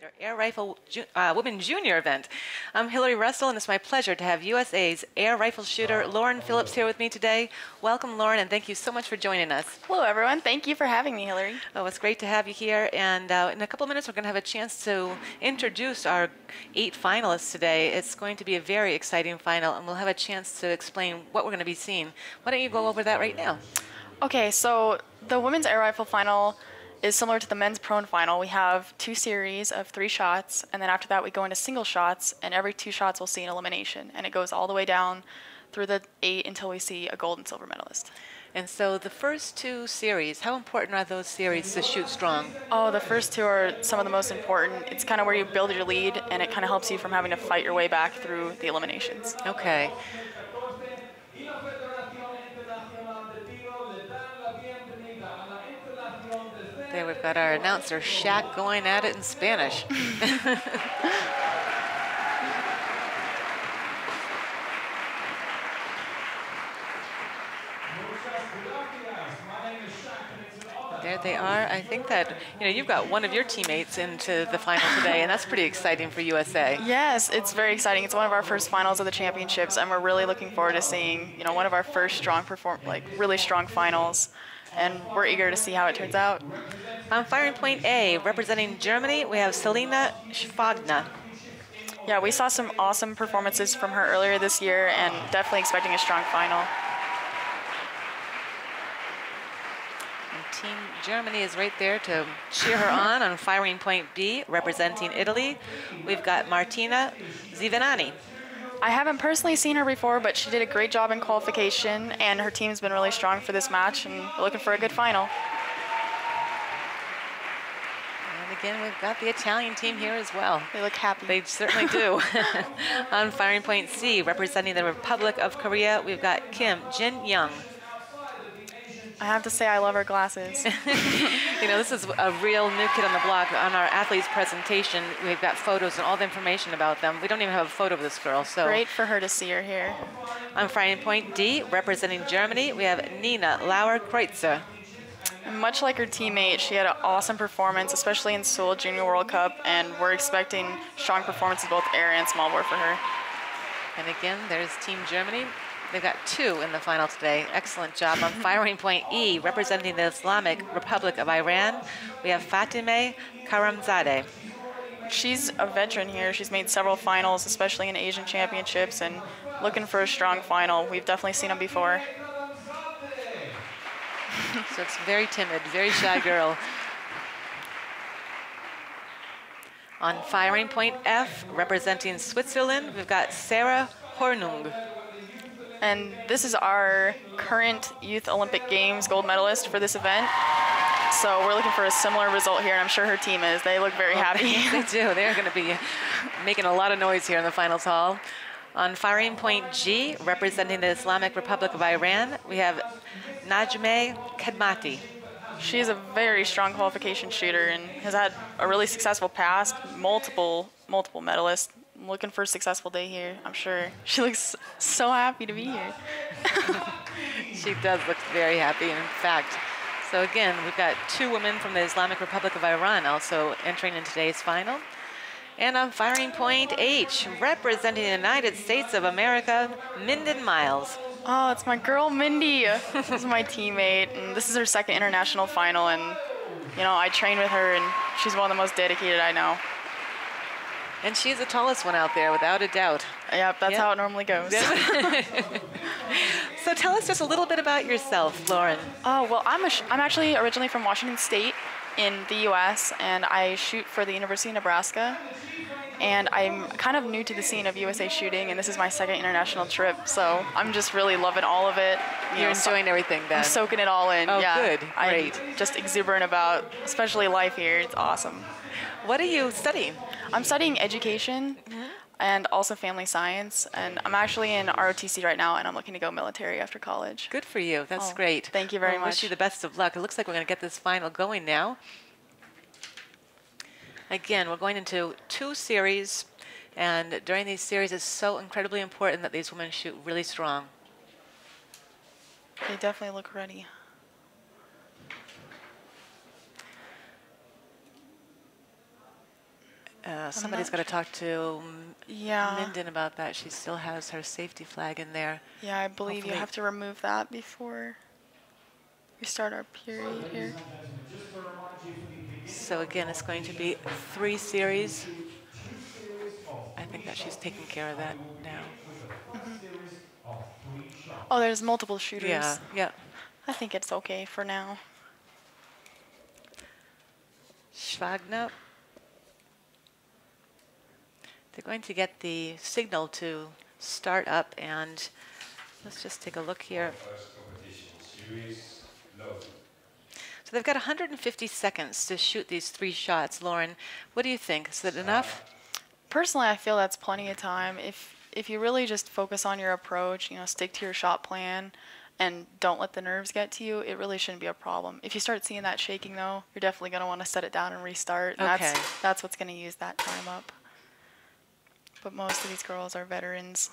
their air rifle women's junior event. I'm Hillary Russell, and it's my pleasure to have USA's air rifle shooter Lauren Phillips here with me today. Welcome, Lauren, and thank you so much for joining us. Hello, everyone. Thank you for having me, Hillary. Oh, it's great to have you here, and in a couple of minutes we're going to have a chance to introduce our 8 finalists today. It's going to be a very exciting final, and we'll have a chance to explain what we're going to be seeing. Why don't you go over that right now? Okay, so the women's air rifle final is similar to the men's prone final. We have 2 series of 3 shots, and then after that we go into single shots, and every 2 shots we'll see an elimination, and it goes all the way down through the 8 until we see a gold and silver medalist. And so the first 2 series, how important are those series to shoot strong? Oh, the first 2 are some of the most important. It's kind of where you build your lead, and it kind of helps you from having to fight your way back through the eliminations. Okay. There we've got our announcer, Shaq, going at it in Spanish. There they are. I think that, you've got one of your teammates into the final today, and that's pretty exciting for USA. Yes, it's very exciting. It's one of our first finals of the championships, and we're really looking forward to seeing, one of our first really strong finals, and we're eager to see how it turns out. On firing point A, representing Germany, we have Selina Schwagner. Yeah, we saw some awesome performances from her earlier this year, and definitely expecting a strong final. Team Germany is right there to cheer her on firing point B, representing Italy. We've got Martina Zivanani. I haven't personally seen her before, but she did a great job in qualification, and her team's been really strong for this match, and we're looking for a good final. And again, we've got the Italian team here as well. They look happy. They certainly do. On firing point C, representing the Republic of Korea, we've got Kim Jin-young. I have to say I love her glasses. This is a real new kid on the block. On our athletes presentation, we've got photos and all the information about them. We don't even have a photo of this girl. So great for her to see her here. On firing point D, representing Germany, we have Nina Lauer-Kreutzer. Much like her teammate, she had an awesome performance, especially in Seoul Junior World Cup, and we're expecting strong performances both air and small bore for her. And again, there's Team Germany. They've got 2 in the final today. Excellent job. On firing point E, representing the Islamic Republic of Iran, we have Fatemeh Karamzadeh. She's a veteran here. She's made several finals, especially in Asian championships, and looking for a strong final. We've definitely seen them before. So it's very timid, very shy girl. On firing point F, representing Switzerland, we've got Sarah Hornung. And this is our current Youth Olympic Games gold medalist for this event. So we're looking for a similar result here, and I'm sure her team is. They look very happy. They do. They're going to be making a lot of noise here in the finals hall. On firing point G, representing the Islamic Republic of Iran, we have Najmeh Khedmati. She is a very strong qualification shooter and has had a really successful past, multiple medalists. I'm looking for a successful day here, I'm sure. She looks so happy to be here. She does look very happy, in fact. So again, we've got 2 women from the Islamic Republic of Iran also entering in today's final. And on firing point H, representing the United States of America, Minden Miles. Oh, it's my girl, Mindy. This is my teammate, and this is her 2nd international final, and, I train with her, and she's one of the most dedicated I know. And she's the tallest one out there, without a doubt. Yep, that's how it normally goes. So tell us just a little bit about yourself, Lauren. Oh, well, I'm actually originally from Washington State in the U.S., and I shoot for the University of Nebraska. And I'm kind of new to the scene of USA shooting, and this is my 2nd international trip, so I'm just really loving all of it. You're enjoying everything then? I'm soaking it all in. Oh, yeah. Good. Great. I'm just exuberant about, especially life here. It's awesome. What are you studying? I'm studying education and also family science, and I'm actually in ROTC right now, and I'm looking to go military after college. Good for you. That's great. Thank you very much. I wish you the best of luck. It looks like we're going to get this final going now. Again, we're going into 2 series, and during these series, it's so incredibly important that these women shoot really strong. They definitely look ready. Somebody's got to talk to Yeah. Minden about that. She still has her safety flag in there. Yeah, I believe Hopefully. you have to remove that before we start our period here. So again, it's going to be 3 series. I think that she's taking care of that now. Oh, there's multiple shooters. Yeah, yeah. I think it's okay for now. Schwagner. They're going to get the signal to start up, and let's just take a look here. So they've got 150 seconds to shoot these 3 shots. Lauren, what do you think? Is that enough? Personally, I feel that's plenty of time. If you really just focus on your approach, you know, stick to your shot plan, and don't let the nerves get to you, it really shouldn't be a problem. If you start seeing that shaking, though, you're definitely going to want to set it down and restart. And Okay. that's what's going to use that time up. But most of these girls are veterans.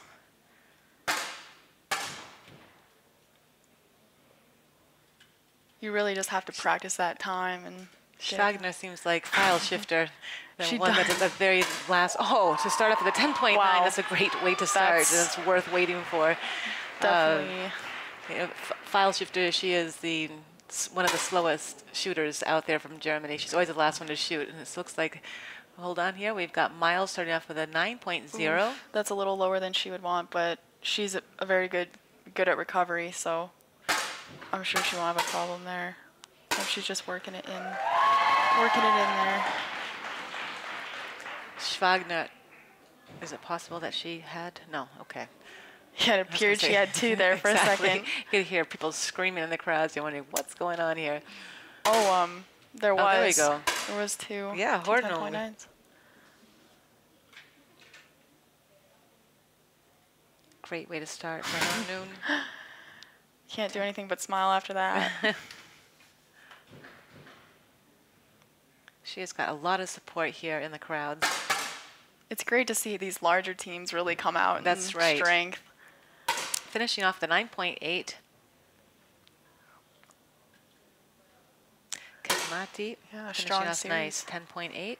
You really just have to practice that time. And Schwagner seems like file shifter. The She one that's at the very last. Oh, to start off with a 10.9, Wow. that's a great way to start. That's worth waiting for. Definitely. You know, file shifter, she is one of the slowest shooters out there from Germany. She's always the last one to shoot. And this looks like, hold on here, we've got Miles starting off with a 9.0. That's a little lower than she would want, but she's a very good at recovery, so I'm sure she won't have a problem there. So she's just working it in there. Schwagner, is it possible that she had? No, okay. Yeah, it appeared she had 2 there for Exactly. a second. You could hear people screaming in the crowds. You're wondering what's going on here. Oh, there was. Oh, there we go. There was 2. Yeah, 2 Hornung. 10.9s. Great way to start for Hornung. Can't do anything but smile after that. She has got a lot of support here in the crowds. It's great to see these larger teams really come out That's in right. strength. Finishing off the 9.8. Kazmati Yeah, finishing strong off series. nice, 10.8.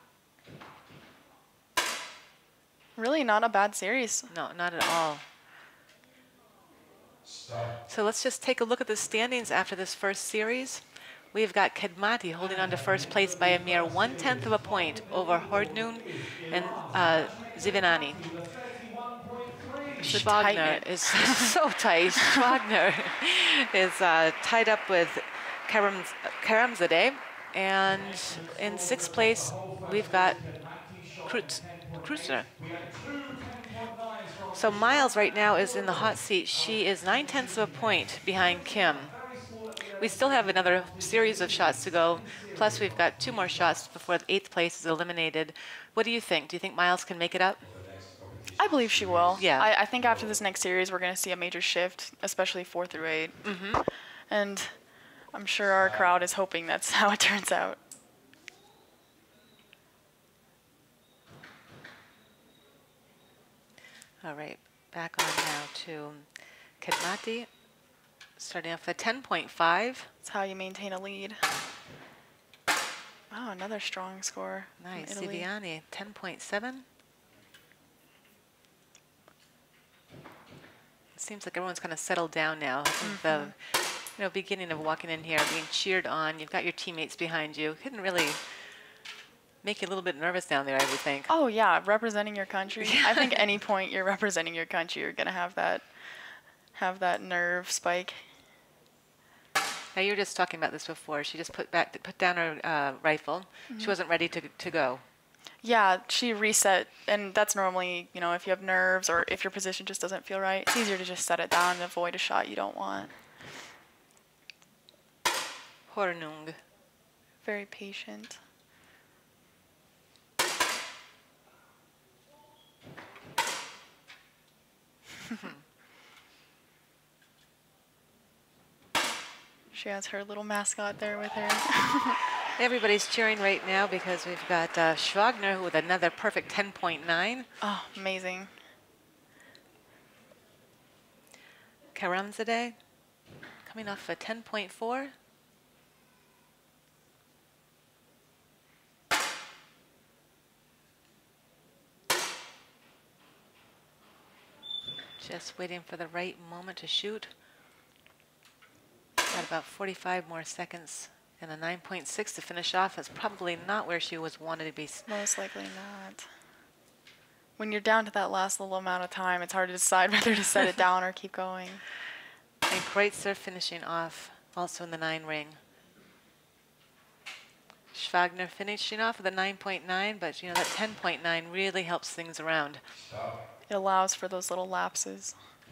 Really not a bad series. No, not at all. So let's just take a look at the standings after this first series. We've got Kedmati holding on to first place by a mere 1/10 of a point over Hornung and Zivinani. Schwagner is so tight. Schwagner is tied up with Karamzadeh. And in 6th place, we've got Kreuzer. So Miles right now is in the hot seat. She is 9/10 of a point behind Kim. We still have another series of shots to go. Plus, we've got 2 more shots before the 8th place is eliminated. What do you think? Do you think Miles can make it up? I believe she will. Yeah. I think after this next series, we're going to see a major shift, especially 4 through 8. And I'm sure our crowd is hoping that's how it turns out. All right, back on now to Kedmati, starting off with a 10.5. That's how you maintain a lead. Wow, another strong score. from Nice, Italy. Ziviani, 10.7. It seems like everyone's kind of settled down now. I think the beginning of walking in here, being cheered on, you've got your teammates behind you. Couldn't really make you a little bit nervous down there, I would think. Oh, yeah, representing your country. I think any point you're representing your country, you're going to have that nerve spike. Now, you were just talking about this before. She just put down her rifle. She wasn't ready to go. Yeah, she reset, and that's normally, you know, if you have nerves or if your position just doesn't feel right, it's easier to just set it down and avoid a shot you don't want. Hornung. Very patient. She has her little mascot there with her. Everybody's cheering right now because we've got Schwagner with another perfect 10.9. Oh, amazing. Karamzadeh coming off a 10.4. Just waiting for the right moment to shoot. Got about 45 more seconds. And a 9.6 to finish off is probably not where she was wanted to be. Most likely not. When you're down to that last little amount of time, it's hard to decide whether to set it down or keep going. And Kreutzer finishing off also in the 9 ring. Schwagner finishing off with a 9.9, but you know that 10.9 really helps things around. It allows for those little lapses.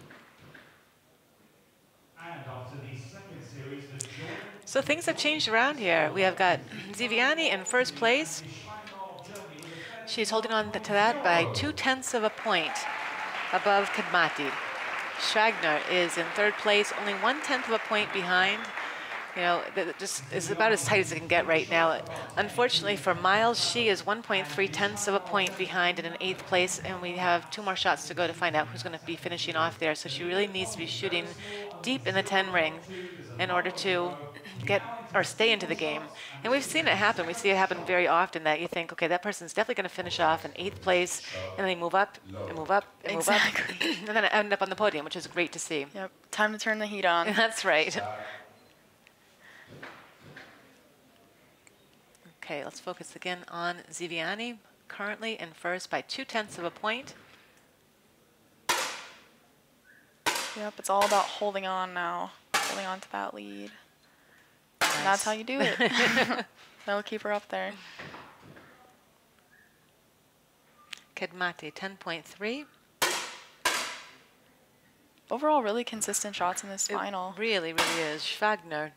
So things have changed around here. We have got Ziviani in first place. She's holding on to that by 0.2 of a point above Kadmati. Schwagner is in third place, only 1/10 of a point behind. You know, that just is about as tight as it can get right now. Unfortunately for Miles, she is 1.3 of a point behind in 8th place, and we have 2 more shots to go to find out who's going to be finishing off there. So she really needs to be shooting deep in the 10 ring in order to get or stay into the game. And we've seen it happen. We see it happen very often that you think, okay, that person's definitely going to finish off in 8th place, and they move up and move up and move up, and then end up on the podium, which is great to see. Yep, time to turn the heat on. That's right. Okay, let's focus again on Ziviani, currently in first by 0.2 of a point. Yep, it's all about holding on now, holding on to that lead. Nice. And that's how you do it. That'll keep her up there. Kadmati, 10.3. Overall, really consistent shots in this final. It really, really is. Schwagner,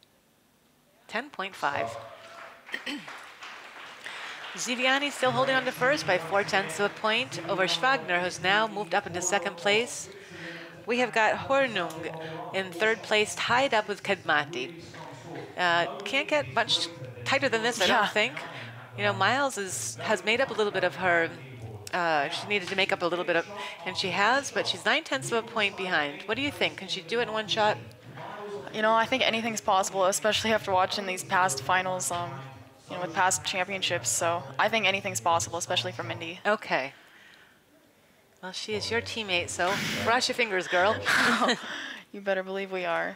10.5. Ziviani still holding on to first by 0.4 of a point over Schwagner, who's now moved up into second place. We have got Hornung in third place, tied up with Kadmati. Can't get much tighter than this, I don't think. You know, Miles has made up a little bit of her. She needed to make up a little bit of, and she has, but she's 0.9 of a point behind. What do you think? Can she do it in one shot? You know, I think anything's possible, especially after watching these past finals, you know, with past championships. So I think anything's possible, especially for Mindy. Okay. Well, she is your teammate, so cross your fingers, girl. You better believe we are.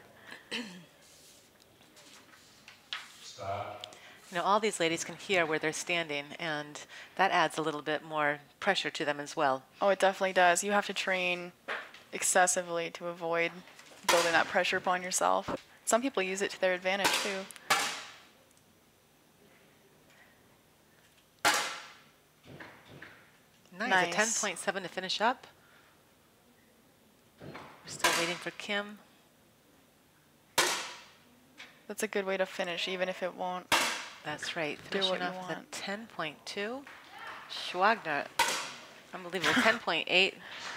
You know, all these ladies can hear where they're standing, and that adds a little bit more pressure to them as well. Oh, it definitely does. You have to train excessively to avoid building that pressure upon yourself. Some people use it to their advantage, too. Nice. A 10.7 to finish up. We're still waiting for Kim. That's a good way to finish, even if it won't. That's right. Finishing off with a 10.2. Schwagner, unbelievable, 10.8.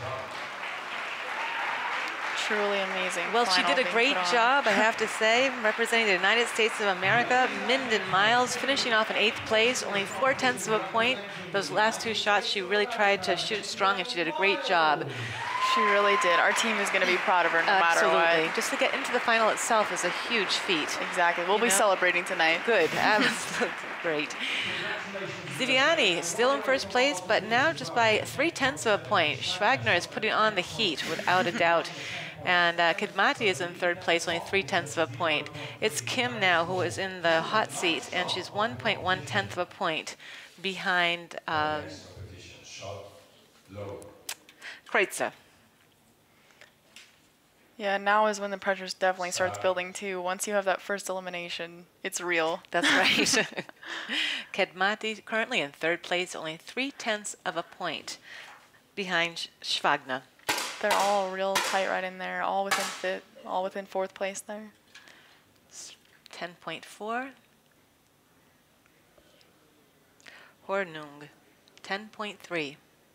Truly amazing. Well, she did a great job, I have to say, representing the United States of America. Minden Miles finishing off in 8th place, only 0.4 of a point. Those last 2 shots, she really tried to shoot strong, and she did a great job. She really did. Our team is going to be proud of her no matter what. Absolutely. Just to get into the final itself is a huge feat. Exactly. We'll be celebrating tonight. Good. Absolutely great. Ziviani still in first place, but now just by 0.3 of a point. Schwagner is putting on the heat without a doubt. And Kadmati is in third place, only 0.3 of a point. It's Kim now who is in the hot seat, and she's 1.1 of a point behind Kreutzer. Yeah, now is when the pressure definitely starts building too. Once you have that first elimination, it's real. That's right. Kadmati currently in third place, only 0.3 of a point behind Schwagner. They're all real tight right in there, all within fit, all within 4th place there. 10.4. Hornung, 10.3.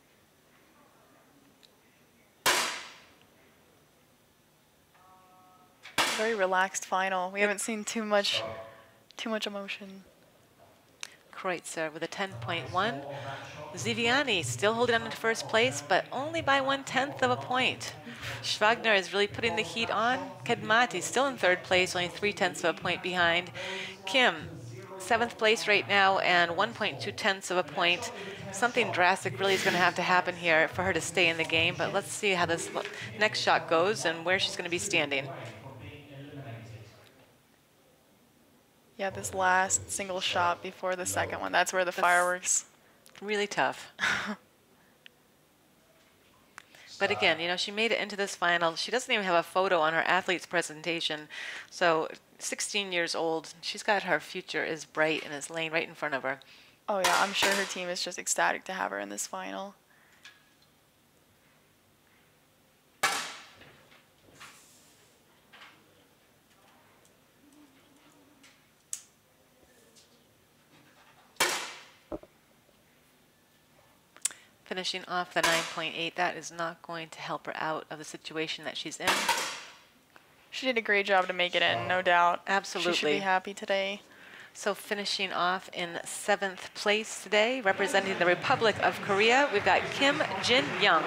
Very relaxed final. We haven't seen too much emotion. Kreutzer with a 10.1. Ziviani still holding on to first place, but only by 1/10 of a point. Schwagner is really putting the heat on. Kadmati still in third place, only 0.3 of a point behind. Kim 7th place right now and 1.2 of a point. Something drastic really is going to have to happen here for her to stay in the game, but let's see how this next shot goes and where she's going to be standing. Yeah, this last single shot before the second one, that's where the fireworks. Really tough. But again, you know, she made it into this final. She doesn't even have a photo on her athlete's presentation. So 16 years old, she's got her future is bright and is laying right in front of her. Oh yeah, I'm sure her team is just ecstatic to have her in this final. Finishing off the 9.8, that is not going to help her out of the situation that she's in. She did a great job to make it in, no doubt. Absolutely. She should be happy today. So finishing off in 7th place today, representing the Republic of Korea, we've got Kim Jin Young.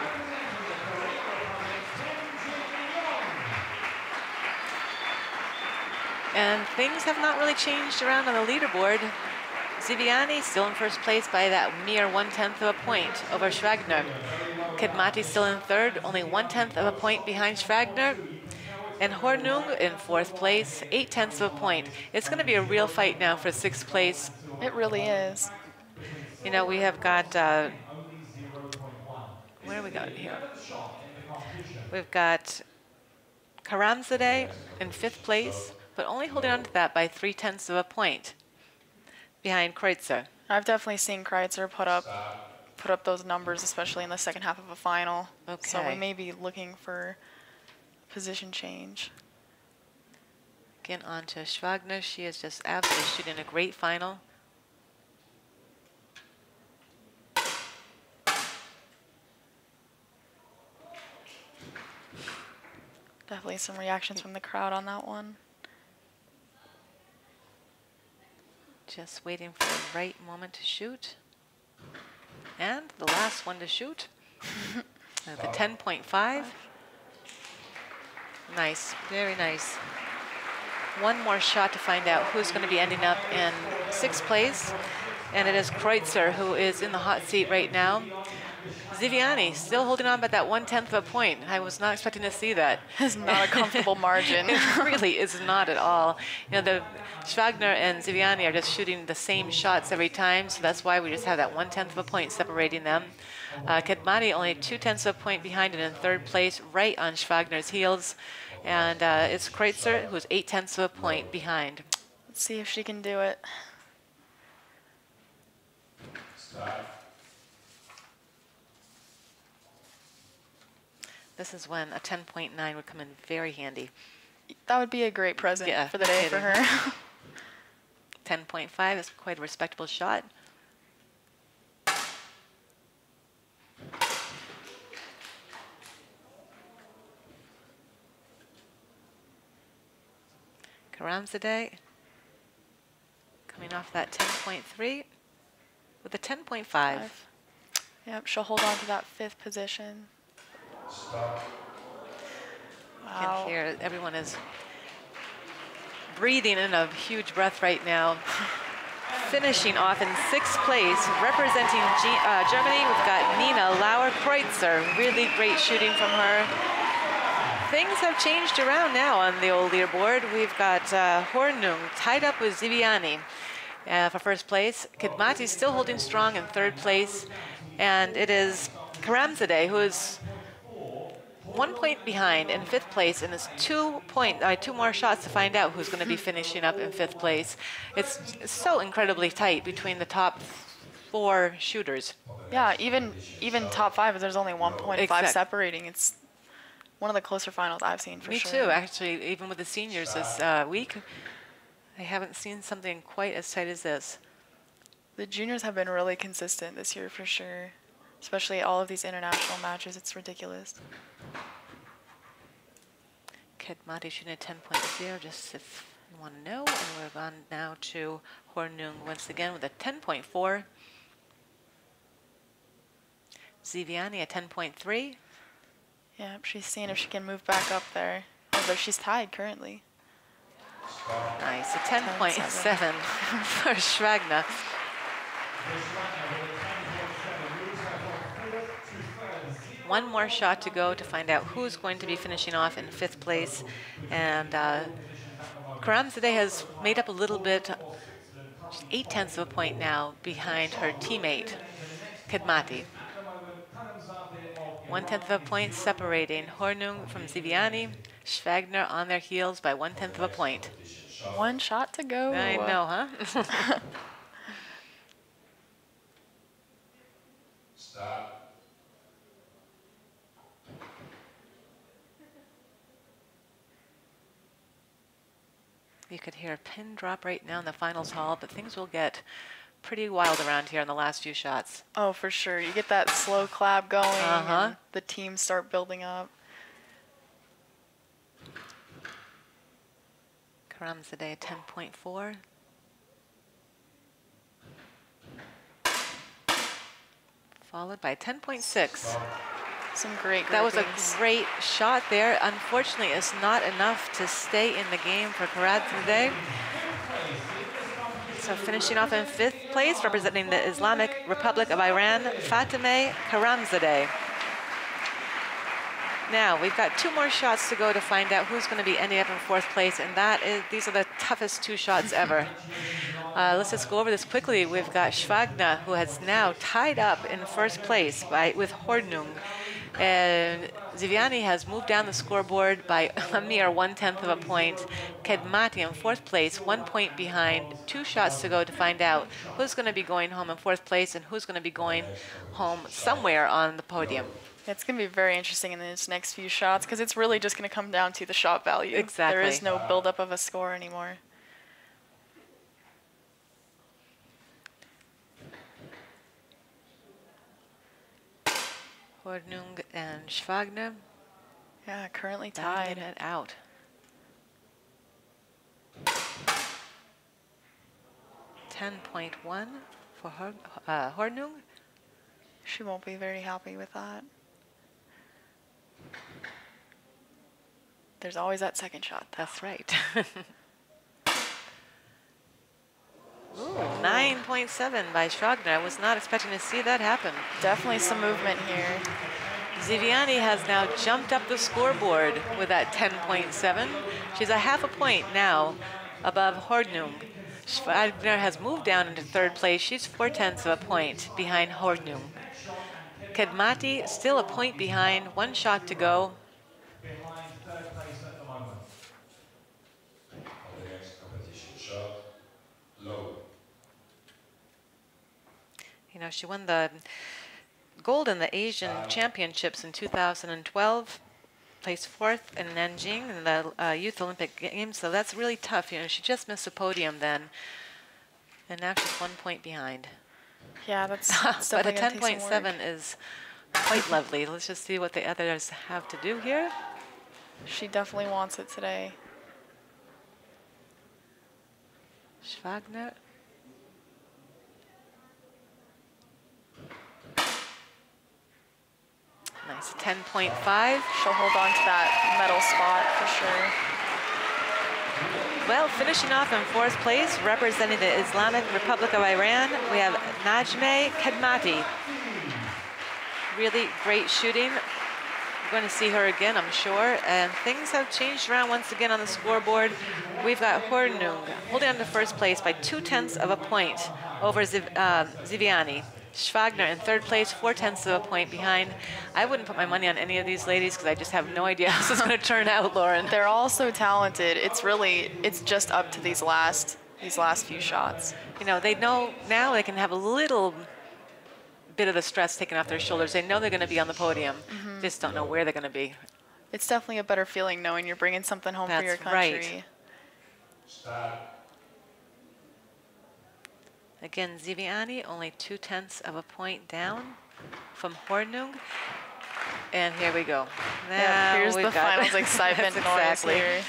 And things have not really changed around on the leaderboard. Ziviani still in first place by that mere 1/10 of a point over Schwagner. Kidmati still in third, only 1/10 of a point behind Schwagner. And Hornung in 4th place, 0.8 of a point. It's going to be a real fight now for 6th place. It really is. You know, we have got, where do we got here? We've got Karamzadeh in 5th place, but only holding on to that by 0.3 of a point behind Kreutzer. I've definitely seen Kreutzer put up those numbers, especially in the second half of a final. Okay. So we may be looking for position change. Again, on to Schwagner. She is just absolutely shooting a great final. Definitely some reactions from the crowd on that one. Just waiting for the right moment to shoot. And the last one to shoot. The 10.5. Nice, very nice. One more shot to find out who's going to be ending up in 6th place. And it is Kreutzer who is in the hot seat right now. Ziviani still holding on by that 1/10 of a point. I was not expecting to see that. It's not a comfortable margin. It really is not at all. You know, the Schwagner and Ziviani are just shooting the same shots every time, so that's why we just have that 1/10 of a point separating them. Kedmati only 0.2 of a point behind and in 3rd place, right on Schwagner's heels. And it's Kreutzer who's 0.8 of a point behind. Let's see if she can do it. This is when a 10.9 would come in very handy. That would be a great present for the day for her. 10.5 is quite a respectable shot. Karamzadeh coming off that 10.3 with a 10.5. Yep, she'll hold on to that 5th position. Wow. You can hear everyone is breathing in a huge breath right now. Finishing off in 6th place, representing Germany, we've got Nina Lauer-Kreutzer. Really great shooting from her. Things have changed around now on the old leaderboard. We've got Hornung tied up with Ziviani for 1st place. Kidmati still holding strong in 3rd place. And it is Karamzadeh who is 1 point behind in 5th place, and it's 2 more shots to find out who's going to be finishing up in 5th place. It's so incredibly tight between the top 4 shooters. Yeah, even top 5, there's only 1.5 separating. It's one of the closer finals I've seen for sure. Me too, actually. Even with the seniors this week, I haven't seen something quite as tight as this. The juniors have been really consistent this year for sure, especially all of these international matches. It's ridiculous. Kedmati shooting a 10.0, just if you want to know. And we're on now to Hornung once again with a 10.4. Ziviani a 10.3. Yeah, she's seeing if she can move back up there. Although she's tied currently. Nice, a 10.7 for Schwagner. One more shot to go to find out who's going to be finishing off in 5th place. And Karamzadeh has made up a little bit, 0.8 of a point now behind her teammate, Kedmati. 1/10 of a point separating Hornung from Ziviani. Schwagner on their heels by 1/10 of a point. One shot to go. I know, huh? Stop. You could hear a pin drop right now in the finals hall, but things will get pretty wild around here in the last few shots. Oh, for sure. You get that slow clap going, and the teams start building up. Karamzadeh 10.4. Followed by 10.6. Some great That was a groupings. great shot there. Unfortunately, it's not enough to stay in the game for Karamzadeh. So finishing off in 5th place, representing the Islamic Republic of Iran, Fatemeh Karamzadeh. Now, we've got 2 more shots to go to find out who's going to be ending up in 4th place, and these are the toughest 2 shots ever. Let's just go over this quickly. We've got Schwagner, who has now tied up in 1st place with Hornung. And Ziviani has moved down the scoreboard by a mere 1/10 of a point. Kedmati in 4th place, 1 point behind, 2 shots to go to find out who's going to be going home in 4th place and who's going to be going home somewhere on the podium. It's going to be very interesting in these next few shots because it's really just going to come down to the shot value. Exactly. There is no buildup of a score anymore. Hornung and Schwagner. Yeah, currently Tied tied. it out. $10.1 for Hornung. She won't be very happy with that. There's always that second shot, though. That's right. Ooh, 9.7 by Schwagner. I was not expecting to see that happen. Definitely some movement here. Ziviani has now jumped up the scoreboard with that 10.7. She's a half a point now above Hornung. Schwagner has moved down into 3rd place. She's 4/10 of a point behind Hornung. Kedmati still a point behind, 1 shot to go. Behind 3rd place at the moment. On the next competition shot, low. You know, she won the gold in the Asian Championships in 2012, placed 4th in Nanjing in the Youth Olympic Games, so that's really tough. You know, she just missed a podium then, and now she's 1 point behind. Yeah, that's But a definitely gonna take some 10.7 work. is quite lovely. Let's just see what the others have to do here. She definitely wants it today. Schwagner. Nice, 10.5. She'll hold on to that medal spot for sure. Well, finishing off in 4th place, representing the Islamic Republic of Iran, we have Najmeh Kedmati. Really great shooting. We're going to see her again, I'm sure. And things have changed around once again on the scoreboard. We've got Hornung holding on to 1st place by 2/10 of a point over Ziviani. Schwagner in 3rd place, 4/10 of a point behind. I wouldn't put my money on any of these ladies because I just have no idea how this is going to turn out, Lauren. They're all so talented. It's just up to these last few shots. You know, they know now they can have a little bit of the stress taken off their shoulders. They know they're going to be on the podium. Just don't know where they're going to be. It's definitely a better feeling knowing you're bringing something home for your That's country. right. Start. Again, Ziviani only 2/10 of a point down from Hornung. And here we go. Yeah, Now here's we've the got- finals excitement That's noise exactly. here.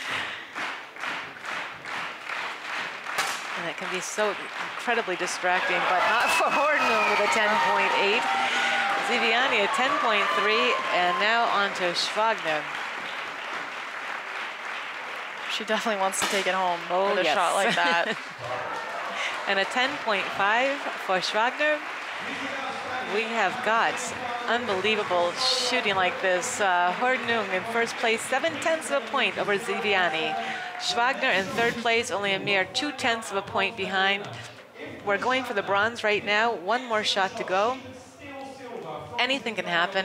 And it can be so incredibly distracting, but not for Hornung with a 10.8. Ziviani a 10.3, and now on to Schwagner. She definitely wants to take it home Oh, with a yes. shot like that. And a 10.5 for Schwagner. We have got unbelievable shooting like this. Hornung in first place, 0.7 of a point over Ziviani. Schwagner in third place, only a mere 0.2 of a point behind. We're going for the bronze right now. One more shot to go. Anything can happen.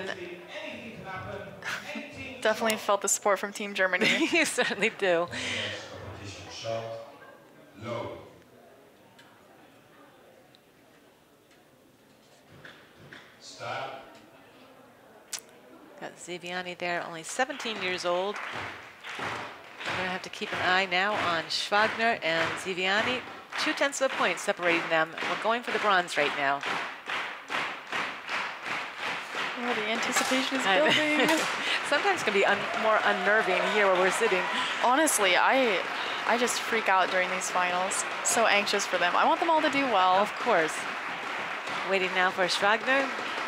Definitely felt the support from Team Germany. You certainly do. Competition shot. Low. Start. Got Ziviani there, only 17 years old. We're going to have to keep an eye now on Schwagner and Ziviani. 0.2 of a point separating them. We're going for the bronze right now. Oh, the anticipation is building. Sometimes it can be more unnerving here where we're sitting. Honestly, I just freak out during these finals. So anxious for them. I want them all to do well. Of course. Waiting now for Schwagner.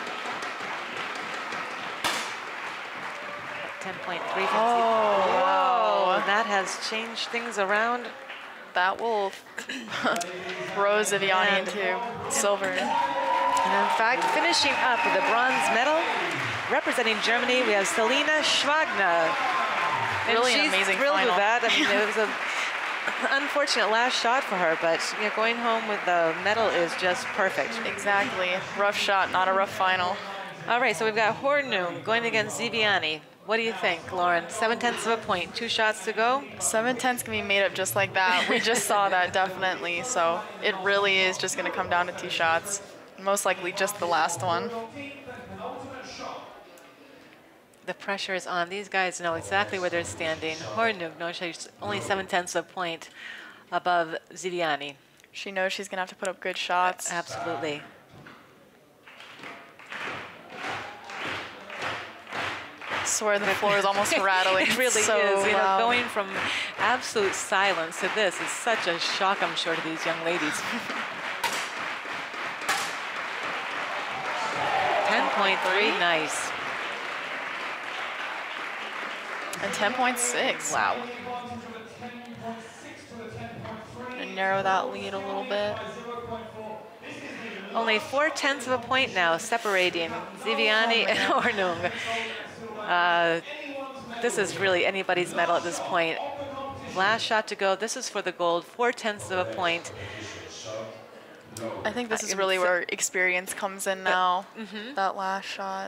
10.3. Oh, wow. That has changed things around. That will throw Ziviani into silver. And in fact, finishing up with a bronze medal, representing Germany, we have Selina Schwagner. And Really an she's amazing thrilled final. with that. I mean, it was an unfortunate last shot for her, but going home with the medal is just perfect. Exactly. Rough shot, not a rough final. All right, so we've got Hornung going against Ziviani. What do you think, Lauren? 0.7 of a point, 2 shots to go. 7/10s can be made up just like that. We just saw that definitely. So it really is just going to come down to 2 shots. Most likely just the last one. The pressure is on. These guys know exactly where they're standing. Hornung knows she's only 0.7 of a point above Ziviani. She knows she's going to have to put up good shots. Absolutely. I swear the floor is almost rattling. It really so is. loud. Going from absolute silence to this is such a shock, I'm sure, to these young ladies. 10.3, nice. And 10.6. Wow. And narrow that lead a little bit. Only 0.4 of a point now separating Ziviani and Hornung. This is really anybody's medal at this point. Last shot to go. This is for the gold. 0.4 of a point. I think this is really where experience comes in now. That last shot.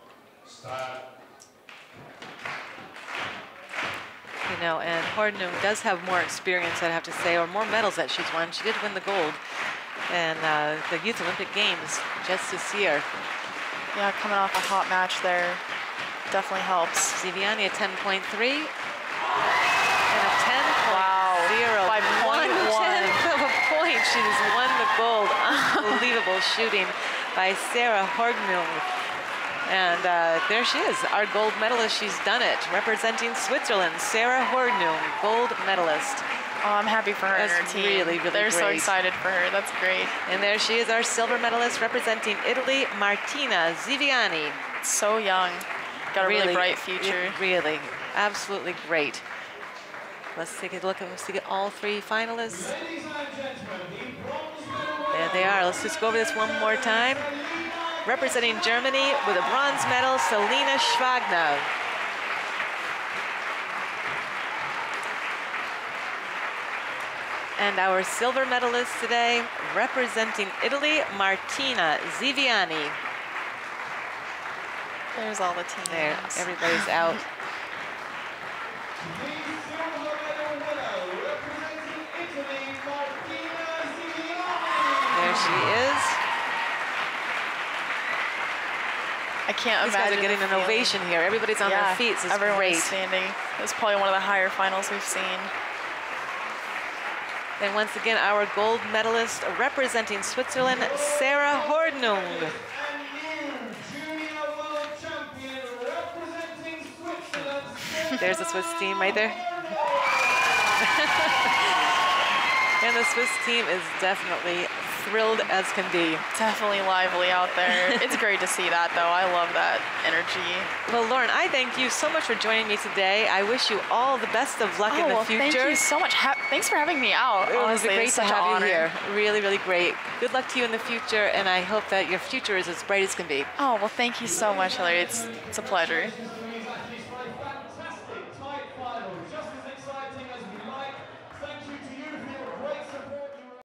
You know, and Hornung does have more experience, I'd have to say, or more medals that she's won. She did win the gold in the Youth Olympic Games just this year. Yeah, coming off a hot match there definitely helps. Ziviani a 10.3 and a 10.0. Wow. By 0.1. of a point. She has won the gold. Unbelievable shooting by Sarah Hornung. And there she is, our gold medalist. She's done it. Representing Switzerland, Sarah Hornung, gold medalist. Oh, I'm happy for her and her team. Really, really They're so great. excited for her. That's great. And there she is, our silver medalist, representing Italy, Martina Ziviani. So young. Got a really bright future. Really, absolutely great. Let's take a look and see all 3 finalists. There they are. Let's just go over this one more time. Representing Germany with a bronze medal, Selina Schwagner. And our silver medalist today, representing Italy, Martina Ziviani. There's all the teams. There, everybody's out. There she is. I can't These guys imagine are getting the an feeling. ovation here. Everybody's on their feet. This is everyone great. is standing. It's probably one of the higher finals we've seen. And once again, our gold medalist representing Switzerland, Sarah Hornung. There's the Swiss team right there. And the Swiss team is definitely thrilled as can be. Definitely lively out there. It's great to see that, though. I love that energy. Well, Lauren, I thank you so much for joining me today. I wish you all the best of luck in the well, future. Thank you so much. Thanks for having me out. It was Honestly, great it's to such an have you honor. here. Really, really great. Good luck to you in the future, and I hope that your future is as bright as can be. Oh, well, thank you so much, Hillary. It's a pleasure. Fantastic tight final, just as exciting as we like. Thank you to you for your